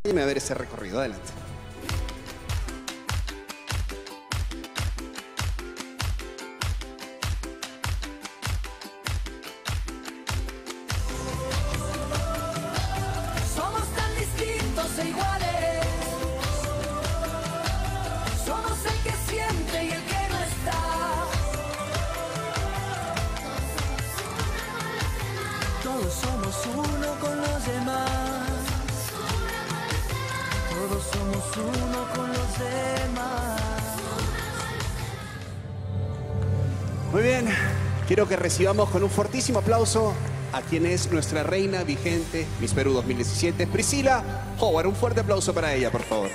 a ver ese recorrido. Adelante. Somos tan distintos e iguales. Somos el que siente y el que no está. Todos somos uno con los demás. Todos somos uno con los demás. Muy bien, quiero que recibamos con un fortísimo aplauso a quien es nuestra reina vigente Miss Perú 2017, Priscila Howard. Un fuerte aplauso para ella, por favor.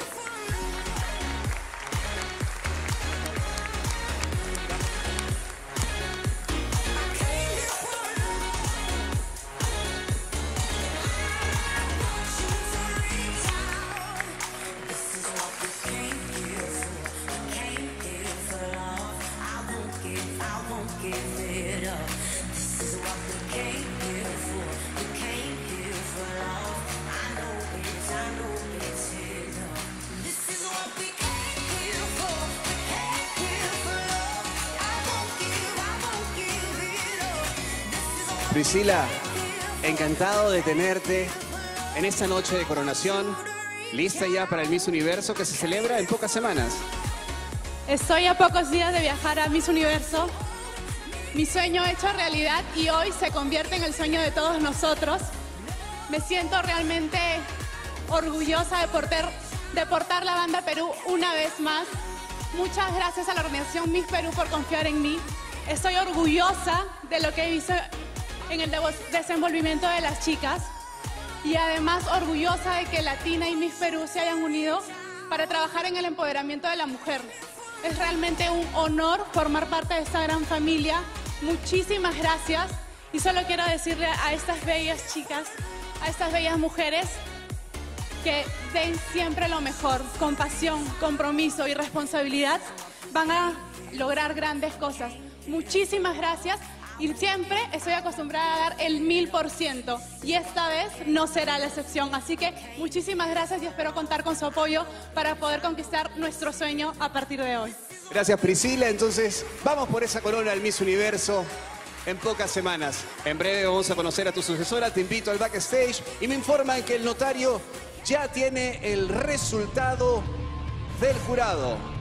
Priscila, encantado de tenerte en esta noche de coronación, lista ya para el Miss Universo que se celebra en pocas semanas. Estoy a pocos días de viajar a Miss Universo, mi sueño hecho realidad y hoy se convierte en el sueño de todos nosotros. Me siento realmente orgullosa de portar la banda Perú una vez más. Muchas gracias a la organización Miss Perú por confiar en mí. Estoy orgullosa de lo que he visto en el desenvolvimiento de las chicas y además orgullosa de que Latina y Miss Perú se hayan unido para trabajar en el empoderamiento de la mujer. Es realmente un honor formar parte de esta gran familia. Muchísimas gracias y solo quiero decirle a estas bellas chicas, a estas bellas mujeres, que den siempre lo mejor, con pasión, compromiso y responsabilidad, van a lograr grandes cosas. Muchísimas gracias y siempre estoy acostumbrada a dar el 1000% y esta vez no será la excepción. Así que muchísimas gracias y espero contar con su apoyo para poder conquistar nuestro sueño a partir de hoy. Gracias, Priscila. Entonces, vamos por esa corona del Miss Universo en pocas semanas. En breve vamos a conocer a tu sucesora, te invito al backstage y me informan que el notario ya tiene el resultado del jurado.